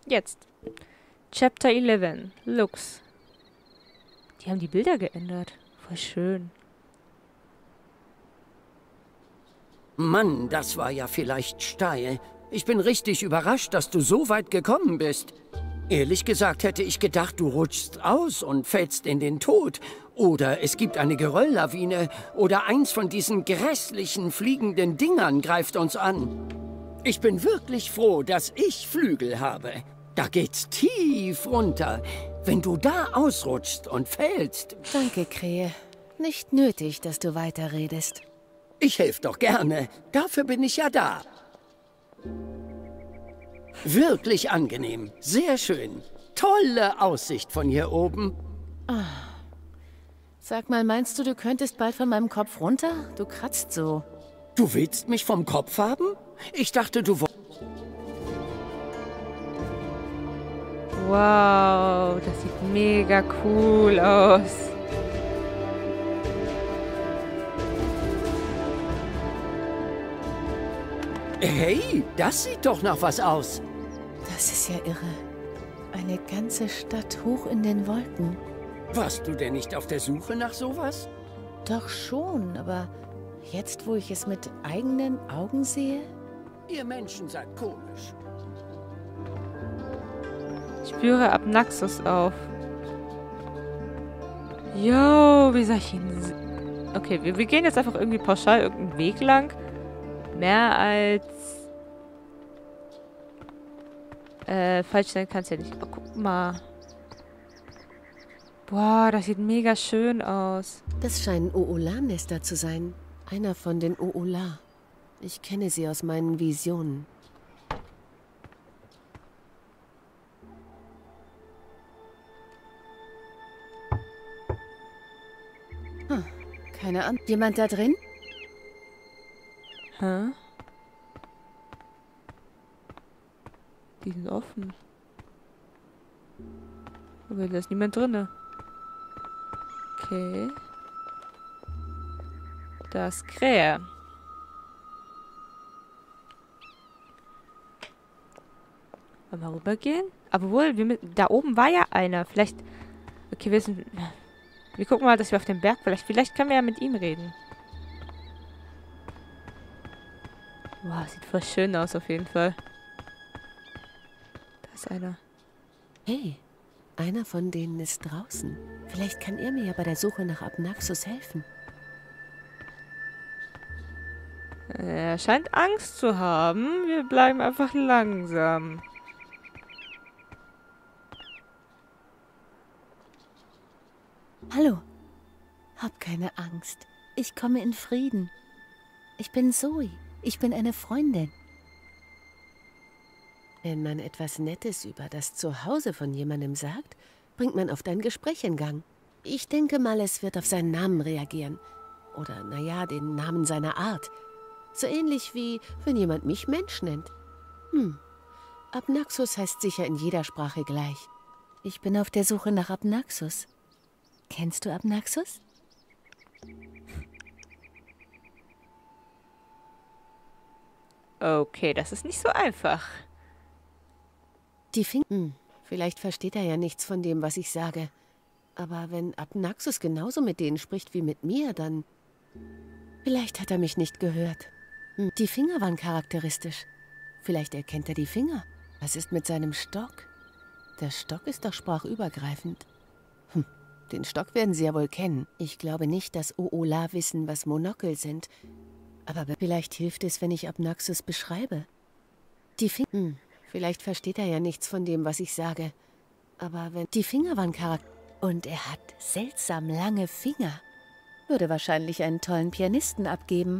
Jetzt. Chapter 11. Lux. Die haben die Bilder geändert. Voll schön. Mann, das war ja vielleicht steil. Ich bin richtig überrascht, dass du so weit gekommen bist. Ehrlich gesagt hätte ich gedacht, du rutschst aus und fällst in den Tod. Oder es gibt eine Gerölllawine. Oder eins von diesen grässlichen fliegenden Dingern greift uns an. Ich bin wirklich froh, dass ich Flügel habe. Da geht's tief runter. Wenn du da ausrutschst und fällst... Danke, Krähe. Nicht nötig, dass du weiterredest. Ich helfe doch gerne. Dafür bin ich ja da. Wirklich angenehm. Sehr schön. Tolle Aussicht von hier oben. Sag mal, meinst du, du könntest bald von meinem Kopf runter? Du kratzt so. Du willst mich vom Kopf haben? Ich dachte, du wolltest... Wow, das sieht mega cool aus. Hey, das sieht doch nach was aus. Das ist ja irre. Eine ganze Stadt hoch in den Wolken. Warst du denn nicht auf der Suche nach sowas? Doch schon, aber jetzt, wo ich es mit eigenen Augen sehe? Ihr Menschen seid komisch. Ich spüre Abnaxus auf. Yo, wie soll ich ihn... Okay, wir gehen jetzt einfach irgendwie pauschal irgendeinen Weg lang. Mehr als... falsch sein kann es ja nicht. Oh, guck mal. Boah, das sieht mega schön aus. Das scheinen Oola-Nester zu sein. Einer von den Oola. Ich kenne sie aus meinen Visionen. Keine Ahnung. Jemand da drin? Hä? Die sind offen. Aber da ist niemand drinne. Okay. Da ist Krähe. Wollen wir rübergehen? Aber wohl, da oben war ja einer. Vielleicht... Okay, wir gucken mal, dass wir auf dem Berg... Vielleicht können wir ja mit ihm reden. Wow, sieht voll schön aus auf jeden Fall. Da ist einer. Hey, einer von denen ist draußen. Vielleicht kann er mir ja bei der Suche nach Abnaxus helfen. Er scheint Angst zu haben. Wir bleiben einfach langsam. Hallo. Hab keine Angst. Ich komme in Frieden. Ich bin Zoe. Ich bin eine Freundin. Wenn man etwas Nettes über das Zuhause von jemandem sagt, bringt man oft ein Gespräch in Gang. Ich denke mal, es wird auf seinen Namen reagieren. Oder, naja, den Namen seiner Art. So ähnlich wie, wenn jemand mich Mensch nennt. Abnaxus heißt sicher in jeder Sprache gleich. Ich bin auf der Suche nach Abnaxus. Kennst du Abnaxus? Okay, das ist nicht so einfach. Die Vielleicht versteht er ja nichts von dem, was ich sage. Aber wenn Abnaxus genauso mit denen spricht wie mit mir, dann... Vielleicht hat er mich nicht gehört. Die Finger waren charakteristisch. Vielleicht erkennt er die Finger. Was ist mit seinem Stock? Der Stock ist doch sprachübergreifend. Den Stock werden sie ja wohl kennen. Ich glaube nicht, dass Oola wissen, was Monokel sind. Aber vielleicht hilft es, wenn ich Abnaxus beschreibe. Die Finger... Vielleicht versteht er ja nichts von dem, was ich sage. Aber wenn... Die Finger waren charakteristisch. Und er hat seltsam lange Finger. Würde wahrscheinlich einen tollen Pianisten abgeben.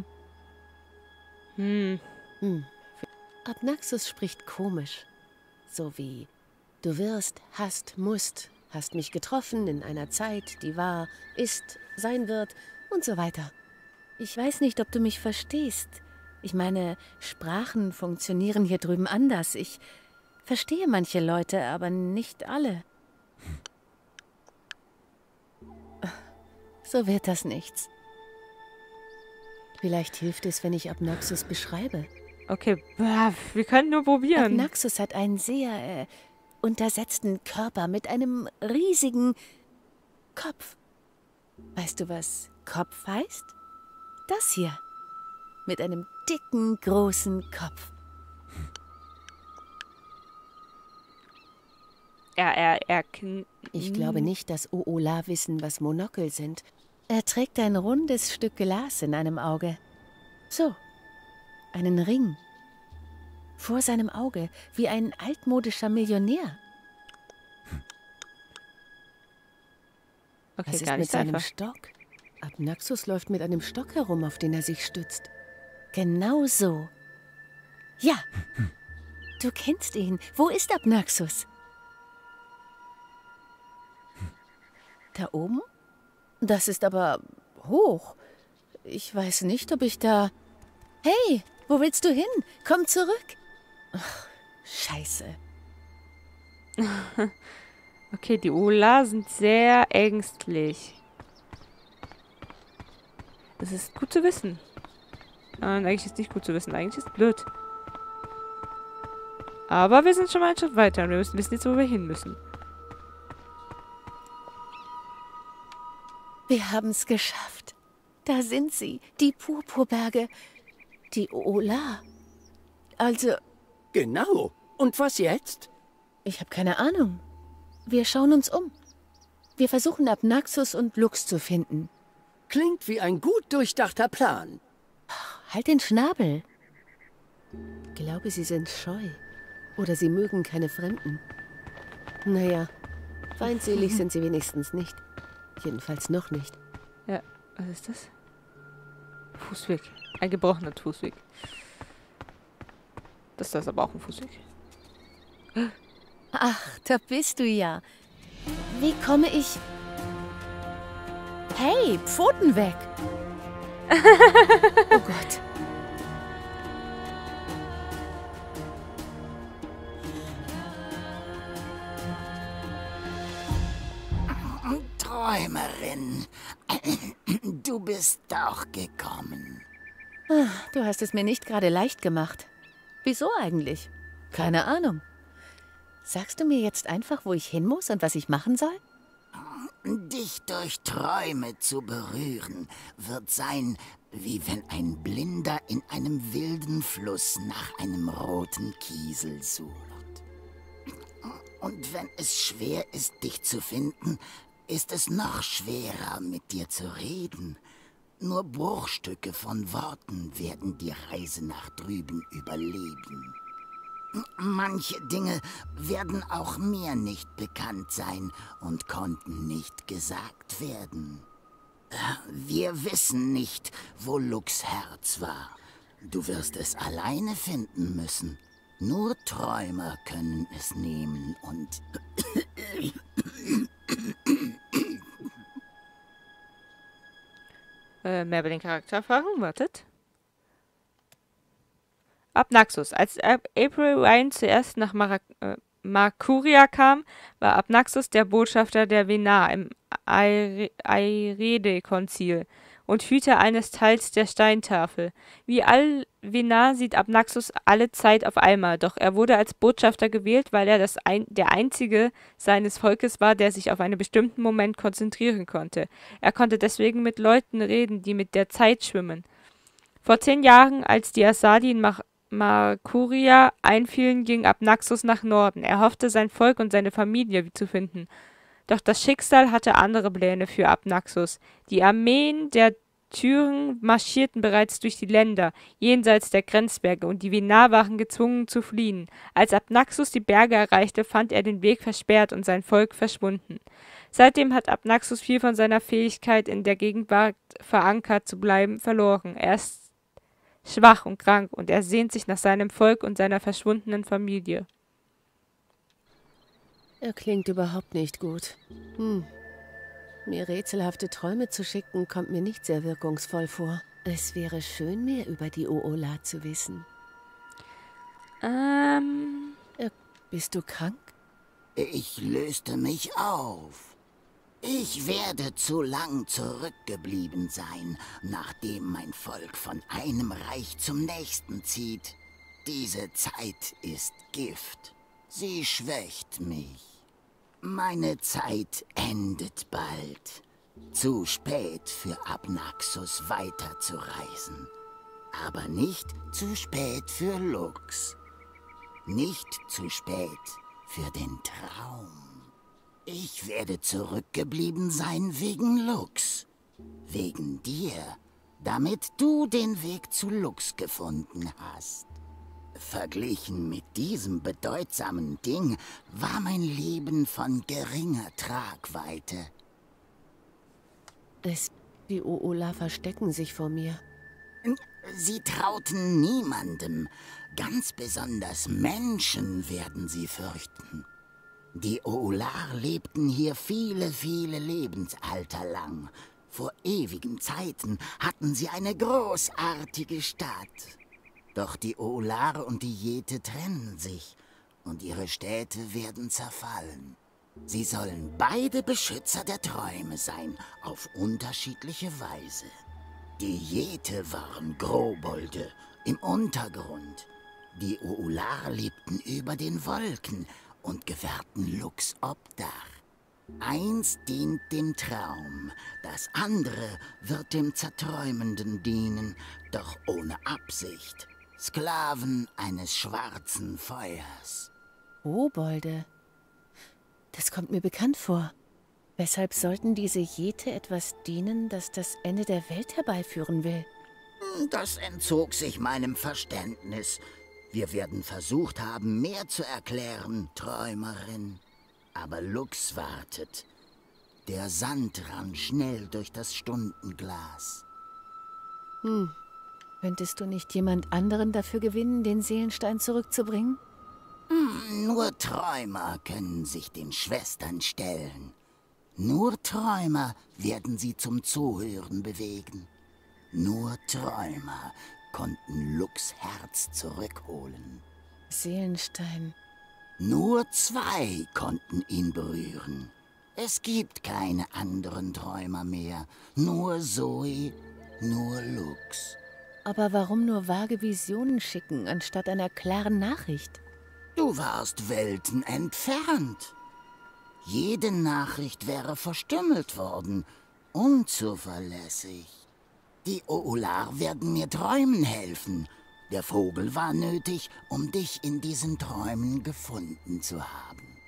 Abnaxus spricht komisch. So wie: Du wirst, hast, musst, hast mich getroffen in einer Zeit, die war, ist, sein wird und so weiter. Ich weiß nicht, ob du mich verstehst. Ich meine, Sprachen funktionieren hier drüben anders. Ich verstehe manche Leute, aber nicht alle. So wird das nichts. Vielleicht hilft es, wenn ich Abnaxus beschreibe. Okay, wir können nur probieren. Abnaxus hat einen sehr untersetzten Körper mit einem riesigen Kopf. Weißt du, was Kopf heißt? Das hier. Mit einem dicken, großen Kopf. Ich glaube nicht, dass Oola wissen, was Monokel sind. Er trägt ein rundes Stück Glas in einem Auge. So, einen Ring. Vor seinem Auge, wie ein altmodischer Millionär. Okay, Was ist gar mit nicht seinem einfach. Stock? Abnaxus läuft mit einem Stock herum, auf den er sich stützt. Genau so. Ja, du kennst ihn. Wo ist Abnaxus? Da oben? Das ist aber hoch. Ich weiß nicht, ob ich da... Hey, wo willst du hin? Komm zurück. Ach, Scheiße. Okay, die Oola sind sehr ängstlich. Das ist gut zu wissen. Nein, eigentlich ist es nicht gut zu wissen. Eigentlich ist es blöd. Aber wir sind schon mal einen Schritt weiter und wir müssen wissen jetzt, wo wir hin müssen. Wir haben es geschafft. Da sind sie, die Purpurberge, die Oola. Also, Genau. Und was jetzt? ich habe keine Ahnung. Wir schauen uns um. Wir versuchen Abnaxus und Lux zu finden. Klingt wie ein gut durchdachter Plan. Halt den Schnabel. Ich glaube, sie sind scheu. Oder sie mögen keine Fremden. Naja, feindselig sind sie wenigstens nicht. Jedenfalls noch nicht. Ja, was ist das? Fußweg. Ein gebrochener Fußweg. Das ist aber auch ein Fußweg. Ach, da bist du ja. Wie komme ich... Hey, Pfoten weg! Oh Gott. Träumerin, du bist doch gekommen. Du hast es mir nicht gerade leicht gemacht. Wieso eigentlich? Keine Ahnung. Sagst du mir jetzt einfach, wo ich hin muss und was ich machen soll? Dich durch Träume zu berühren, wird sein, wie wenn ein Blinder in einem wilden Fluss nach einem roten Kiesel sucht. Und wenn es schwer ist, dich zu finden, ist es noch schwerer, mit dir zu reden. Nur Bruchstücke von Worten werden die Reise nach drüben überleben. Manche Dinge werden auch mir nicht bekannt sein und konnten nicht gesagt werden. Wir wissen nicht, wo Lux Herz war. Du wirst es alleine finden müssen. Nur Träumer können es nehmen und... Mehr über den Charakter fragen? Wartet. Abnaxus. Als April Ryan zuerst nach Markuria kam, war Abnaxus der Botschafter der Venar im Airede-Konzil und Hüter eines Teils der Steintafel. Wie all Venar sieht Abnaxus alle Zeit auf einmal, doch er wurde als Botschafter gewählt, weil er der einzige seines Volkes war, der sich auf einen bestimmten Moment konzentrieren konnte. Er konnte deswegen mit Leuten reden, die mit der Zeit schwimmen. Vor 10 Jahren, als die Asadi in Markuria einfielen, ging Abnaxus nach Norden. Er hoffte, sein Volk und seine Familie zu finden. Doch das Schicksal hatte andere Pläne für Abnaxus. Die Armeen der Türen marschierten bereits durch die Länder, jenseits der Grenzberge, und die Venar waren gezwungen zu fliehen. Als Abnaxus die Berge erreichte, fand er den Weg versperrt und sein Volk verschwunden. Seitdem hat Abnaxus viel von seiner Fähigkeit, in der Gegenwart verankert zu bleiben, verloren. Er ist schwach und krank und er sehnt sich nach seinem Volk und seiner verschwundenen Familie. Er klingt überhaupt nicht gut. Mir rätselhafte Träume zu schicken, kommt mir nicht sehr wirkungsvoll vor. Es wäre schön, mehr über die Oola zu wissen. Bist du krank? Ich löste mich auf. Ich werde zu lang zurückgeblieben sein, nachdem mein Volk von einem Reich zum nächsten zieht. Diese Zeit ist Gift. Sie schwächt mich. Meine Zeit endet bald. Zu spät für Abnaxus weiterzureisen. Aber nicht zu spät für Lux. Nicht zu spät für den Traum. Ich werde zurückgeblieben sein wegen Lux. Wegen dir, damit du den Weg zu Lux gefunden hast. Verglichen mit diesem bedeutsamen Ding war mein Leben von geringer Tragweite. Die Oola verstecken sich vor mir. Sie trauten niemandem. Ganz besonders Menschen werden sie fürchten. Die Oolar lebten hier viele, viele Lebensalter lang. Vor ewigen Zeiten hatten sie eine großartige Stadt. Doch die Oolar und die Jete trennen sich und ihre Städte werden zerfallen. Sie sollen beide Beschützer der Träume sein, auf unterschiedliche Weise. Die Jete waren Grobolde im Untergrund. Die Oolar lebten über den Wolken und gewährten Lux Obdach. Eins dient dem Traum, das andere wird dem Zerträumenden dienen, doch ohne Absicht. Sklaven eines schwarzen Feuers. Kobolde. Das kommt mir bekannt vor. Weshalb sollten diese Jete etwas dienen, das das Ende der Welt herbeiführen will? Das entzog sich meinem Verständnis. Wir werden versucht haben, mehr zu erklären, Träumerin. Aber Lux wartet. Der Sand rann schnell durch das Stundenglas. Könntest du nicht jemand anderen dafür gewinnen, den Seelenstein zurückzubringen? Nur Träumer können sich den Schwestern stellen. Nur Träumer werden sie zum Zuhören bewegen. Nur Träumer konnten Lux Herz zurückholen. Seelenstein. Nur zwei konnten ihn berühren. Es gibt keine anderen Träumer mehr. Nur Zoe, nur Lux. Aber warum nur vage Visionen schicken, anstatt einer klaren Nachricht? Du warst Welten entfernt. Jede Nachricht wäre verstümmelt worden. Unzuverlässig. Die Oolar werden mir träumen helfen. Der Vogel war nötig, um dich in diesen Träumen gefunden zu haben.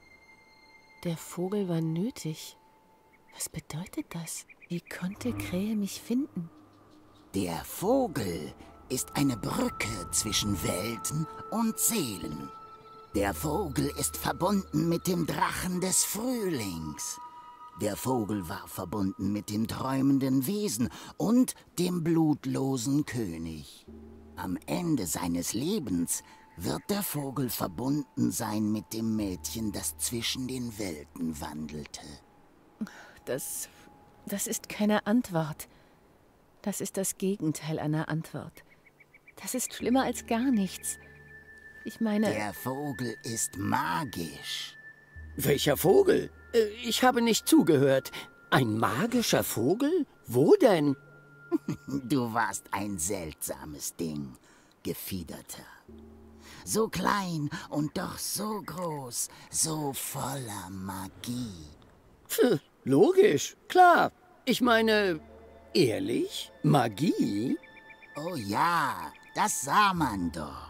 Der Vogel war nötig. Was bedeutet das? Wie konnte Krähe mich finden? Der Vogel ist eine Brücke zwischen Welten und Seelen. Der Vogel ist verbunden mit dem Drachen des Frühlings. Der Vogel war verbunden mit dem träumenden Wesen und dem blutlosen König. Am Ende seines Lebens wird der Vogel verbunden sein mit dem Mädchen, das zwischen den Welten wandelte. Das ist keine Antwort. Das ist das Gegenteil einer Antwort. Das ist schlimmer als gar nichts. Ich meine... Der Vogel ist magisch. Welcher Vogel? Ich habe nicht zugehört. Ein magischer Vogel? Wo denn? Du warst ein seltsames Ding, Gefiederter. So klein und doch so groß, so voller Magie. Logisch, klar. Ich meine, ehrlich? Magie? Oh ja, das sah man doch.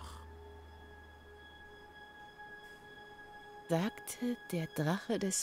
Sagte der Drache des...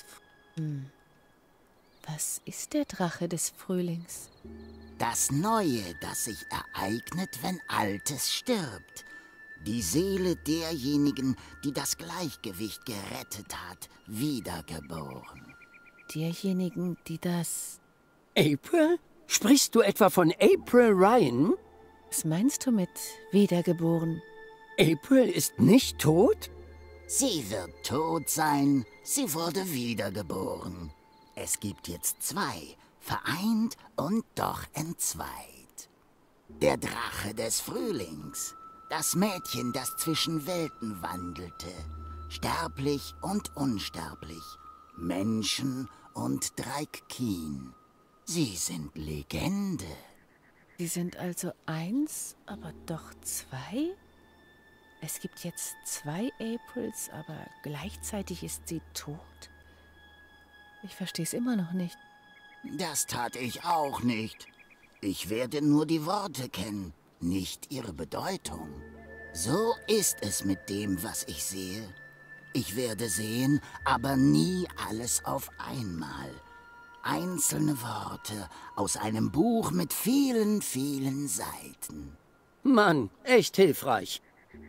Was ist der Drache des Frühlings? Das Neue, das sich ereignet, wenn Altes stirbt. Die Seele derjenigen, die das Gleichgewicht gerettet hat, wiedergeboren. Derjenigen, die das... April? Sprichst du etwa von April Ryan? Was meinst du mit wiedergeboren? April ist nicht tot? Sie wird tot sein. Sie wurde wiedergeboren. Es gibt jetzt zwei, vereint und doch entzweit. Der Drache des Frühlings. Das Mädchen, das zwischen Welten wandelte. Sterblich und unsterblich. Menschen und Draikkin. Sie sind Legende. Sie sind also eins, aber doch zwei? Es gibt jetzt 2 Aprils, aber gleichzeitig ist sie tot? Ich verstehe es immer noch nicht. Das tat ich auch nicht. Ich werde nur die Worte kennen, nicht ihre Bedeutung. So ist es mit dem, was ich sehe. Ich werde sehen, aber nie alles auf einmal. Einzelne Worte aus einem Buch mit vielen, vielen Seiten. Mann, echt hilfreich.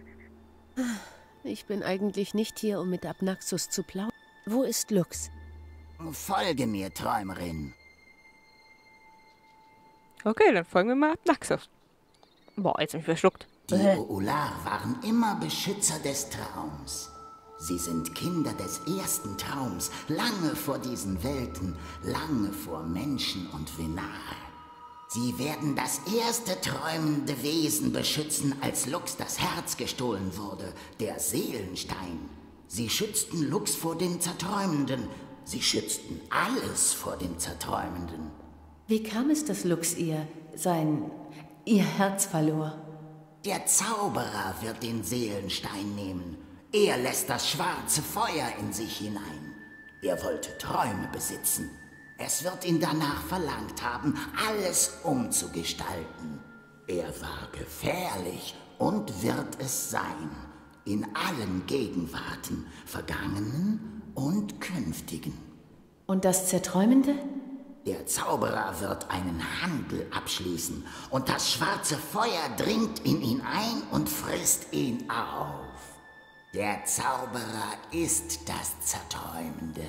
Ich bin eigentlich nicht hier, um mit Abnaxus zu plaudern. Wo ist Lux? Folge mir, Träumerin. Okay, dann folgen wir mal Abnaxus. Boah, jetzt hab ich verschluckt. Die Uular waren immer Beschützer des Traums. Sie sind Kinder des ersten Traums, lange vor diesen Welten, lange vor Menschen und Venar. Sie werden das erste träumende Wesen beschützen, als Lux das Herz gestohlen wurde, der Seelenstein. Sie schützten Lux vor dem Zerträumenden. Sie schützten alles vor dem Zerträumenden. Wie kam es, dass Lux ihr Herz verlor? Der Zauberer wird den Seelenstein nehmen. Er lässt das schwarze Feuer in sich hinein. Er wollte Träume besitzen. Es wird ihn danach verlangt haben, alles umzugestalten. Er war gefährlich und wird es sein. In allen Gegenwarten, vergangenen und künftigen. Und das Zerträumende? Der Zauberer wird einen Handel abschließen und das schwarze Feuer dringt in ihn ein und frisst ihn auf. Der Zauberer ist das Zerträumende.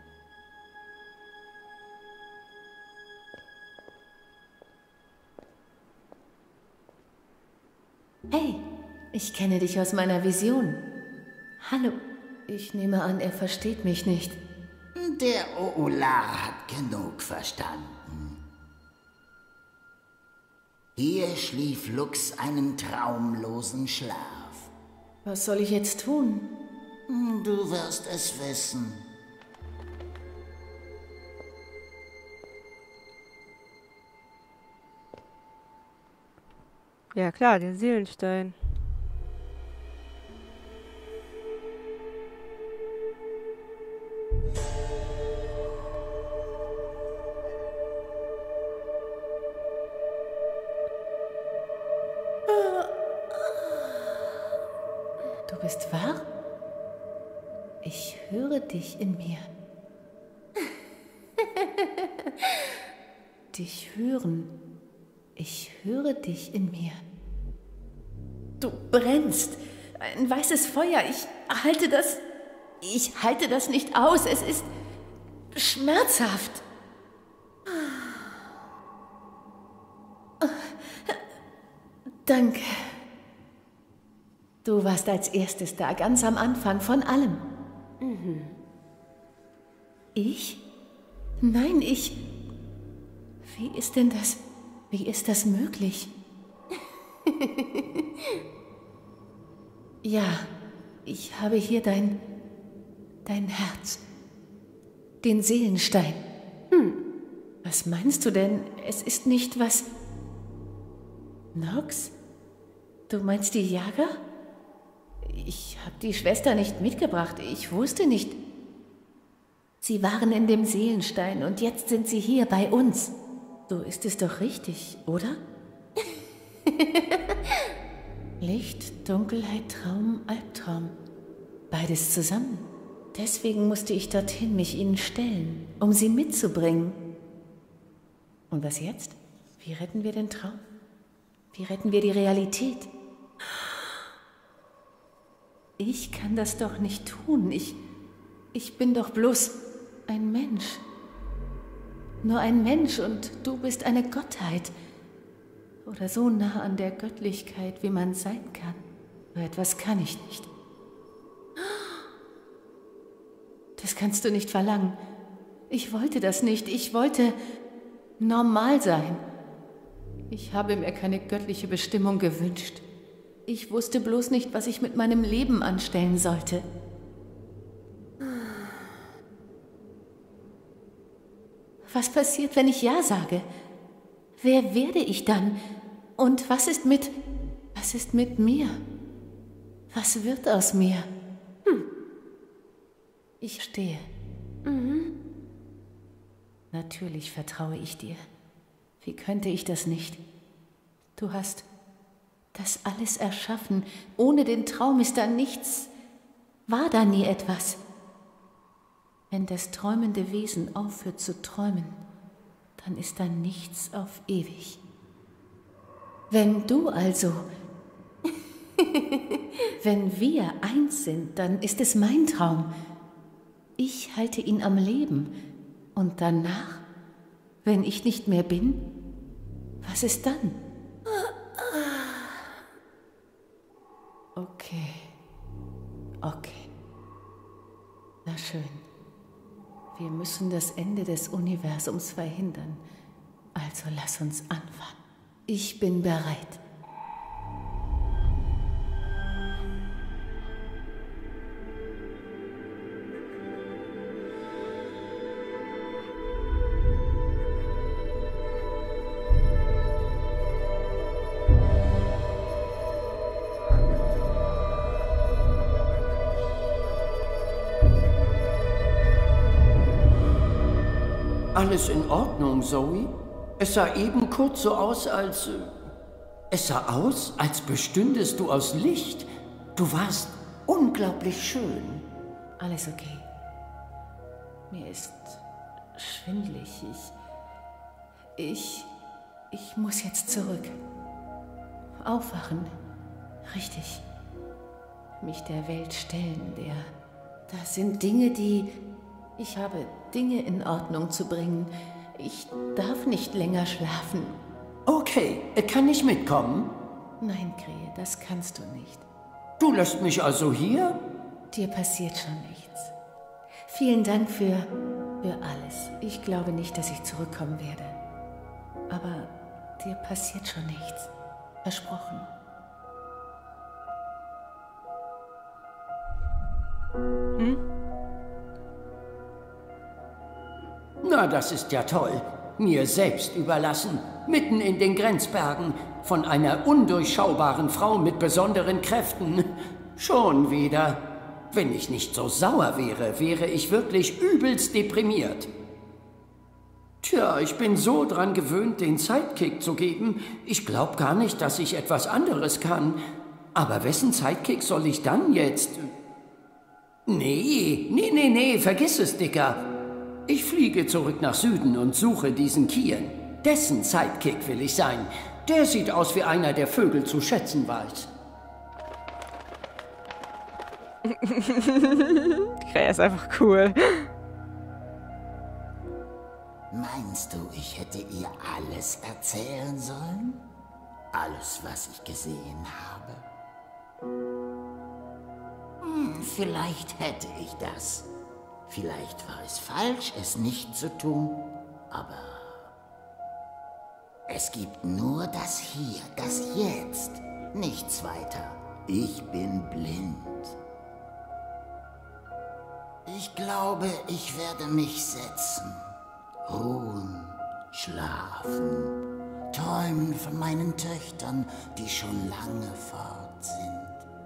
Hey, ich kenne dich aus meiner Vision. Hallo. Ich nehme an, er versteht mich nicht. Der Uular hat genug verstanden. Hier schlief Lux einen traumlosen Schlaf. Was soll ich jetzt tun? Du wirst es wissen. Ja klar, den Seelenstein. Du bist wahr? Ich höre dich in mir. Dich hören. Ich höre dich in mir. Du brennst. Ein weißes Feuer. Ich halte das nicht aus. Es ist schmerzhaft. Danke. Du warst als erstes da, ganz am Anfang von allem. Ich? Nein, ich... Wie ist denn das? Wie ist das möglich? Ja, ich habe hier dein Herz. Den Seelenstein. Was meinst du denn? Es ist nicht was... Nox? Du meinst die Jager? Ich habe die Schwester nicht mitgebracht. Ich wusste nicht. Sie waren in dem Seelenstein und jetzt sind sie hier bei uns. So ist es doch richtig, oder? Licht, Dunkelheit, Traum, Albtraum. Beides zusammen. Deswegen musste ich dorthin mich ihnen stellen, um sie mitzubringen. Und was jetzt? Wie retten wir den Traum? Wie retten wir die Realität? Ich kann das doch nicht tun. Ich bin doch bloß ein Mensch. Nur ein Mensch und du bist eine Gottheit. Oder so nah an der Göttlichkeit, wie man sein kann. So etwas kann ich nicht. Das kannst du nicht verlangen. Ich wollte das nicht. Ich wollte normal sein. Ich habe mir keine göttliche Bestimmung gewünscht. Ich wusste bloß nicht, was ich mit meinem Leben anstellen sollte. Was passiert, wenn ich Ja sage? Wer werde ich dann? Und was ist mit mir? Was wird aus mir? Ich stehe. Natürlich vertraue ich dir. Wie könnte ich das nicht? Du hast das alles erschaffen. Ohne den Traum ist da nichts. War da nie etwas? Wenn das träumende Wesen aufhört zu träumen, dann ist da nichts auf ewig. Wenn du also, wenn wir eins sind, dann ist es mein Traum. Ich halte ihn am Leben. Und danach, wenn ich nicht mehr bin, was ist dann? Okay. Na schön. Wir müssen das Ende des Universums verhindern. Also lass uns anfangen. Ich bin bereit. Alles in Ordnung, Zoe? Es sah eben kurz so aus, als... Es sah aus, als bestündest du aus Licht. Du warst unglaublich schön. Alles okay. Mir ist schwindelig. Ich muss jetzt zurück. Aufwachen. Richtig. Mich der Welt stellen, Das sind Dinge, Ich habe Dinge in Ordnung zu bringen. Ich darf nicht länger schlafen. Okay, kann ich mitkommen? Nein, Krähe, das kannst du nicht. Du lässt mich also hier? Dir passiert schon nichts. Vielen Dank für alles. Ich glaube nicht, dass ich zurückkommen werde. Aber dir passiert schon nichts. Versprochen. Na, das ist ja toll. Mir selbst überlassen, mitten in den Grenzbergen, von einer undurchschaubaren Frau mit besonderen Kräften. Schon wieder. Wenn ich nicht so sauer wäre, wäre ich wirklich übelst deprimiert. Tja, ich bin so dran gewöhnt, den Sidekick zu geben. Ich glaub gar nicht, dass ich etwas anderes kann. Aber wessen Sidekick soll ich dann jetzt... Nee, vergiss es, Dicker. Ich fliege zurück nach Süden und suche diesen Kian. Dessen Sidekick will ich sein. Der sieht aus wie einer, der Vögel zu schätzen weiß. Krähe ist einfach cool. Meinst du, ich hätte ihr alles erzählen sollen? Alles, was ich gesehen habe? Vielleicht hätte ich das. Vielleicht war es falsch, es nicht zu tun, aber es gibt nur das Hier, das Jetzt, nichts weiter. Ich bin blind. Ich glaube, ich werde mich setzen, ruhen, schlafen, träumen von meinen Töchtern, die schon lange fort sind.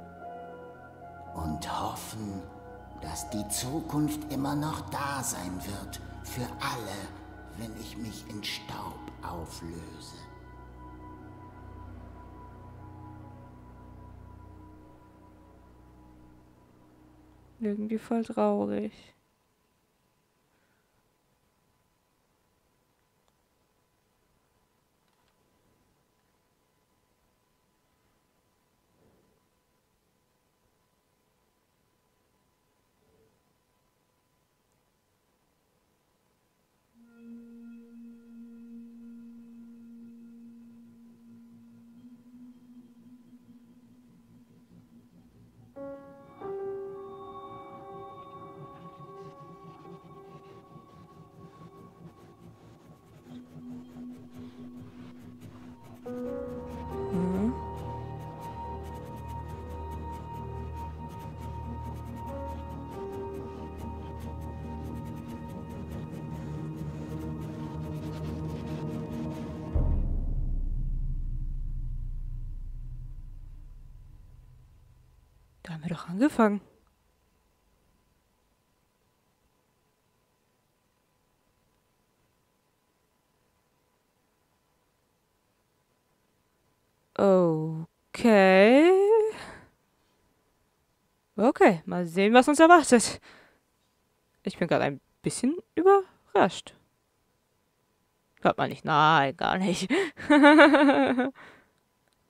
Und hoffen, dass die Zukunft immer noch da sein wird für alle, wenn ich mich in Staub auflöse. Irgendwie voll traurig. wir doch angefangen. Okay. Okay, mal sehen, was uns erwartet. Ich bin gerade ein bisschen überrascht. Glaubt man nicht. Nein, gar nicht.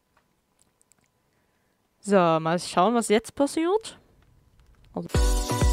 So, mal schauen, was jetzt passiert. Also